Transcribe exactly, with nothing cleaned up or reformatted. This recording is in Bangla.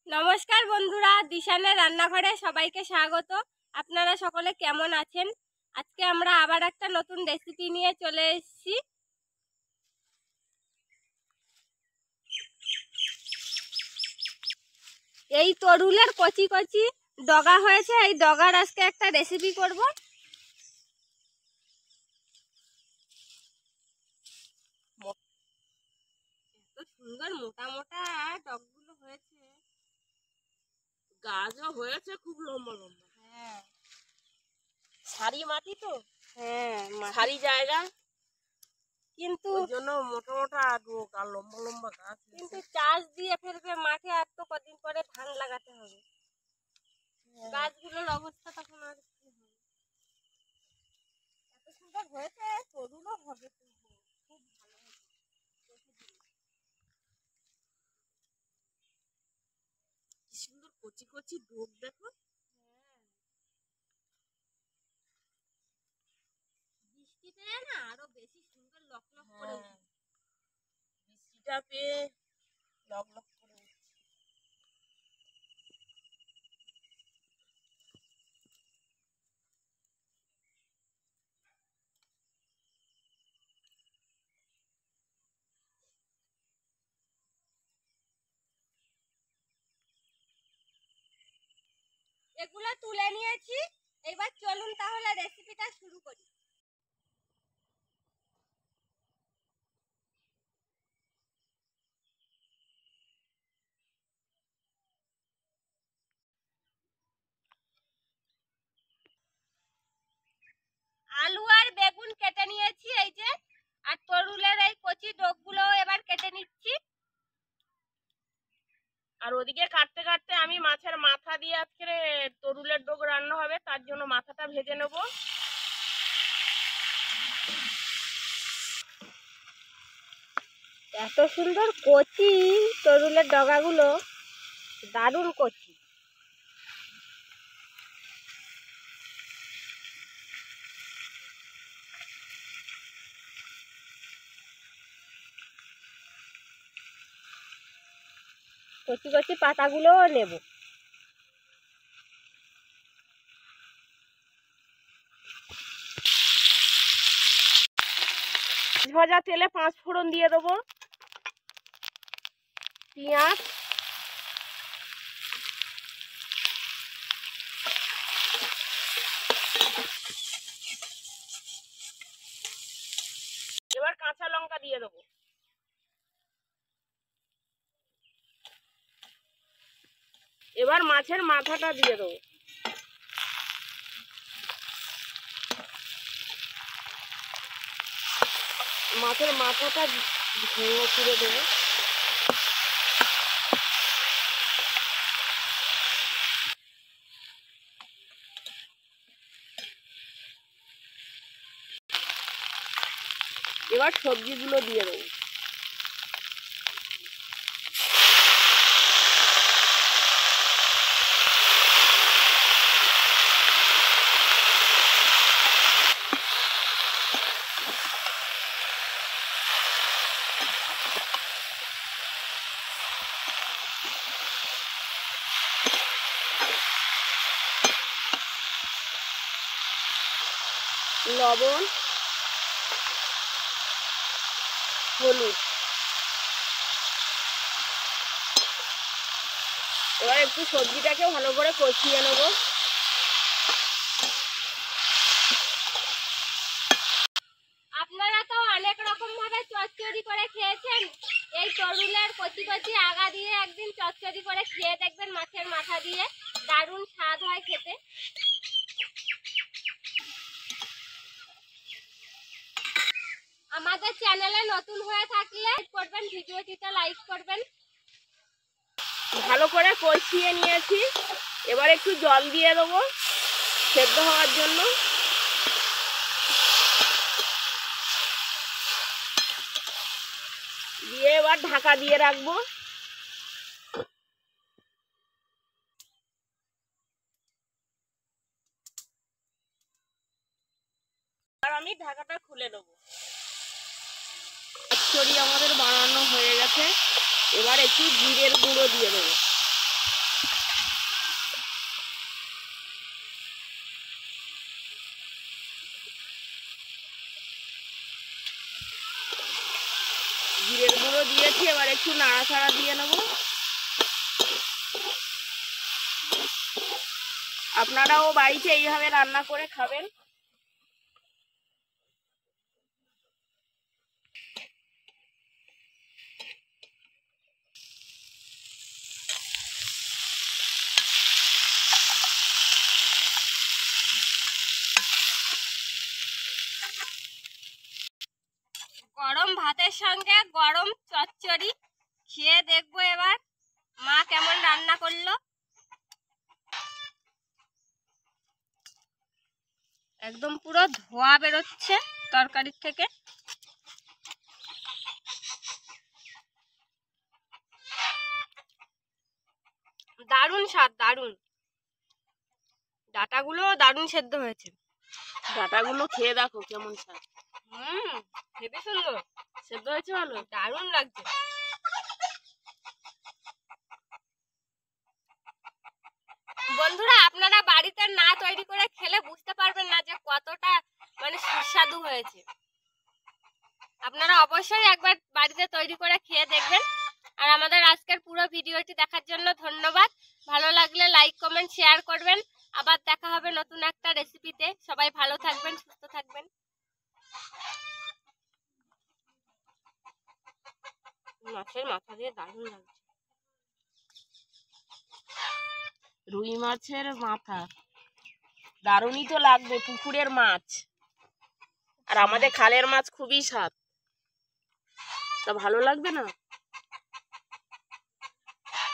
নমস্কার বন্ধুরা, দিশানের রান্নাঘরে সবাইকে স্বাগত। আপনারা সকলে কেমন আছেন? আজকে আমরা আবার একটা নতুন রেসিপি নিয়ে চলে এসেছি। এই তরুলের কচি কচি ডগা হয়েছে, এই ডগার আজকে একটা রেসিপি করব। এত সুন্দর মোটা মোটা ডগগুলো হয়েছে, গাছও হয়েছে খুব লম্বা লম্বা। হ্যাঁ, সারি মাটি তো, হ্যাঁ সারি জায়গা, কিন্তু ওই জন্য মোটা মোটা ডোক আর লম্বা লম্বা গাছ। কিন্তু চাষ দিয়ে ফেলবে মাঠে, আর তো কদিন পরে ধান লাগাতে হবে। গাছগুলোর অবস্থা তখন আর কি হবে। এত সুন্দর হয়েছে, তরুণও হবে, খুব ভালো হয়েছে। কি সুন্দর কচি কচি ডোক দেখো। বৃষ্টি পেয়ে না আরো বেশি সুন্দর লক লক করে উঠছে। বৃষ্টিটা পেয়ে লক লক করে উঠছে। এগুলো তুলে নিয়েছি, এবার চলুন তাহলে রেসিপিটা শুরু করি। আলু আর বেগুন কেটে নিয়েছি এই যে, আর তরুলের এই কচি ডগগুলো এবার কেটে নিচ্ছি। আর ওদিকে কাটতে কাটতে আমি মাছের মাথা দিয়ে আজকে তরুলের ডোক রান্না হবে, তার জন্য মাথাটা ভেজে নেব। এত সুন্দর কচি তরুলের ডগাগুলো, দারুণ কচি। কচি কচি পাতাগুলোও নেব। ভাজা তেলে পাঁচ ফোড়ন দিয়ে দেবো, পেঁয়াজ, এবার কাঁচা লঙ্কা দিয়ে দেবো। এবার মাছের মাথাটা দিয়ে দেবো। মাছের মাথাটা ভেঙে ছিঁড়ে দেবো। এবার সবজিগুলো দিয়ে দেবো। লবণ, হলুদ, এবার একটু সবজিটাকে ভালো করে কষিয়ে নেব। আপনারা তো অনেক রকম ভাবে চচ্চড়ি করে খেয়েছেন, এই তরুলের কচি কচি আগা দিয়ে একদিন চচ্চড়ি করে খেয়ে দেখবেন মাছের মাথা দিয়ে, দারুণ স্বাদ হয় খেতে। আমাদের চ্যানেলে নতুন হয়ে থাকলে করবেন, ভিডিওটিতে লাইক করবেন। ভালো করে কষিয়ে নিয়েছি, এবার একটু জল দিয়ে দেবো সেদ্ধ হওয়ার জন্য। দিয়ে এবার ঢাকা দিয়ে রাখবো। আর আমি ঢাকাটা খুলে নেবো। চচ্চড়ি আমাদের বানানো হয়ে গেছে, এবার একটু জিরের গুঁড়ো দিয়ে দেবো। দিয়েছি, এবার একটু নাড়াচাড়া দিয়ে নেব। আপনারাও বাড়িতে এইভাবে রান্না করে খাবেন। গরম ভাতের সঙ্গে গরম চচ্চড়ি খেয়ে দেখবো এবার মা কেমন রান্না করলো। একদম পুরো ধোয়া বেরোচ্ছে তরকারির থেকে। দারুণ স্বাদ, দারুণ। ডাটাগুলো দারুণ সেদ্ধ হয়েছে। ডাটাগুলো খেয়ে দেখো কেমন স্বাদ। হুম, হেবি সুন্দর সেদ্ধ হয়েছে, ভালো, দারুণ লাগছে। বন্ধুরা, আপনারা বাড়িতে না তৈরি করে খেলে বুঝতে পারবেন না যে কতটা মানে সুস্বাদু হয়েছে। আপনারা অবশ্যই একবার বাড়িতে তৈরি করে খেয়ে দেখবেন। আর আমাদের আজকের পুরো ভিডিওটি দেখার জন্য ধন্যবাদ। ভালো লাগলে লাইক কমেন্ট শেয়ার করবেন। আবার দেখা হবে নতুন একটা রেসিপিতে। সবাই ভালো থাকবেন, সুস্থ থাকবেন। মাছের মাথা দিয়ে দারুণ লাগছে। রুই মাছের মাথা দারুণই তো লাগবে, পুকুরের মাছ। আর আমাদের খালের মাছ খুবই স্বাদ, তা ভালো লাগবে না?